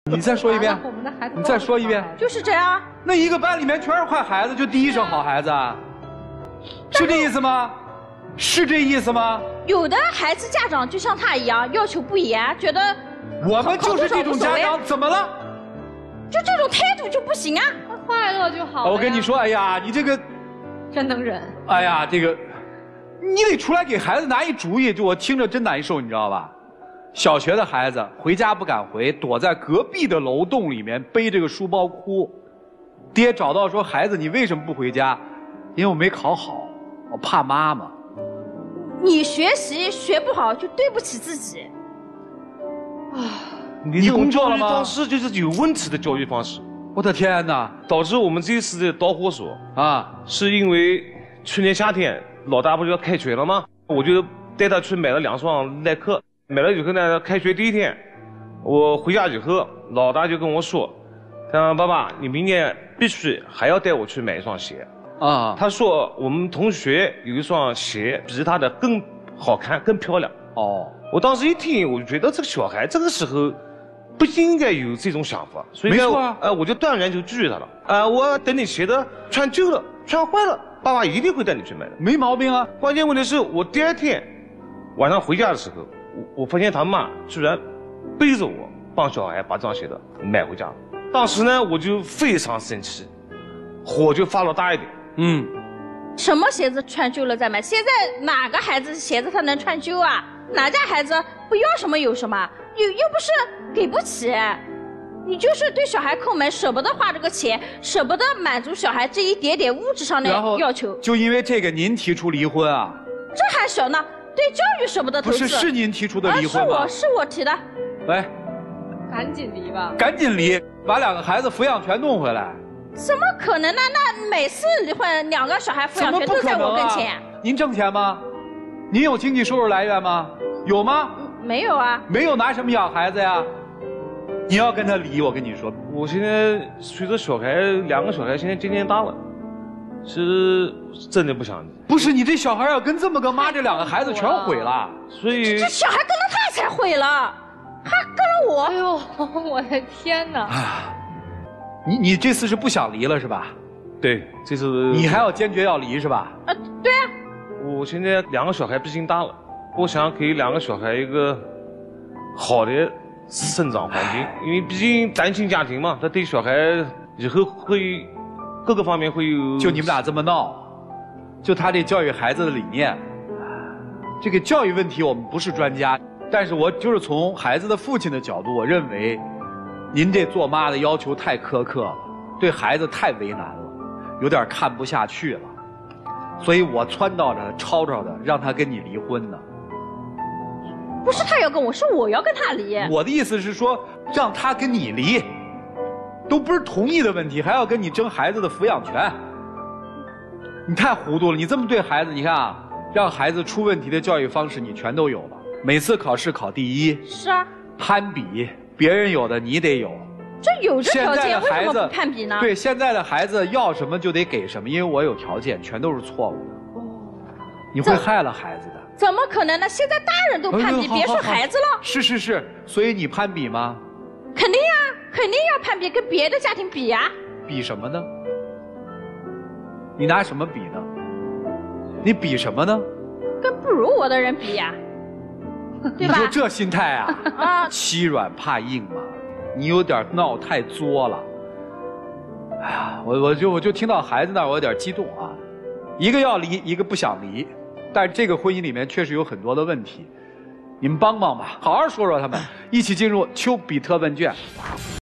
你再说一遍，你再说一遍， 就是这样。 那一个班里面全是坏孩子，就第一声好孩子啊，是这意思吗？是这意思吗？ 有的孩子家长就像他一样，要求不严，觉得我们就是这种家长，怎么了？ 就这种态度就不行啊！ 快乐就好。 我跟你说，哎呀，你这个真能忍。 哎呀，这个你得出来给孩子拿一主意，就我听着真难受，你知道吧？小学的孩子回家不敢回，躲在隔壁的楼栋里面背着个书包哭。爹找到说：“孩子，你为什么不回家？因为我没考好，我怕妈妈。” 你学习学不好就对不起自己。 啊，你工作了吗？方式就是有问题的教育方式。 我的天哪！ 导致我们这一次的导火索啊， 是因为去年夏天老大不是要开学了吗？我就带他去买了2双耐克。买了以后呢，开学第一天，我回家以后，老大就跟我说：“他说爸爸，你明年必须还要带我去买一双鞋。”啊，他说我们同学有一双鞋比他的更好看、更漂亮。哦，我当时一听，我就觉得这个小孩这个时候不应该有这种想法，所以呢，我就断然就拒绝他了。我等你鞋子穿旧了、穿坏了，爸爸一定会带你去买的， 没毛病啊。 关键问题是我第2天晚上回家的时候。我发现他妈居然背着我帮小孩把这双鞋子买回家，当时呢我就非常生气，火就发了大一点。 什么鞋子穿旧了再买？现在哪个孩子鞋子他能穿旧啊？哪家孩子不要什么有什么？又不是给不起，你就是对小孩抠门，舍不得花这个钱，舍不得满足小孩这一点点物质上的要求。 就因为这个您提出离婚啊？ 这还小呢。对教育舍不得投资， 是您提出的离婚吗？是我提的。 喂， 赶紧离吧！ 赶紧离，把2个孩子抚养权弄回来。 怎么可能呢？那每次离婚，2个小孩抚养权都在我跟前。 您挣钱吗？您有经济收入来源吗？有吗？ 没有啊。 没有拿什么养孩子呀？你要跟他离，我跟你说， 我现在随着小孩2个小孩现在渐渐大了。是真的不想， 不是你这小孩要跟这么个妈，这2个孩子全毁了。所以这小孩跟了他才毁了，还跟了我。 哎呦，我的天哪！ 你这次是不想离了是吧？ 对，这次你还要坚决要离是吧？ 对啊。 我现在2个小孩毕竟大了，我想给2个小孩一个好的生长环境，因为毕竟单亲家庭嘛，他对小孩以后会。各个方面会有， 就你们俩这么闹，就他这教育孩子的理念，这个教育问题我们不是专家，但是我就是从孩子的父亲的角度，我认为，您这做妈的要求太苛刻了，对孩子太为难了，有点看不下去了，所以我撺掇着、吵吵的让他跟你离婚呢。 不是他要跟我，是我要跟他离。 我的意思是说，让他跟你离。都不是同意的问题，还要跟你争孩子的抚养权，你太糊涂了！你这么对孩子，你看啊，让孩子出问题的教育方式你全都有了。每次考试考第1， 是啊， 攀比，别人有的你得有。 这有这条件，为什么不攀比呢？ 对，现在的孩子要什么就得给什么，因为我有条件，全都是错误的。你会害了孩子的。 怎么可能呢？现在大人都攀比，别说孩子了。 是，所以你攀比吗？ 肯定呀，肯定要攀比，跟别的家庭比呀。 比什么呢？你拿什么比呢？你比什么呢？ 跟不如我的人比呀，对吧？ 你就这心态啊？欺软怕硬嘛，你有点闹太作了。哎呀，我就听到孩子那儿，我有点激动啊。一个要离，一个不想离，但这个婚姻里面确实有很多的问题。你们帮帮吧，好好说说他们，一起进入丘比特问卷。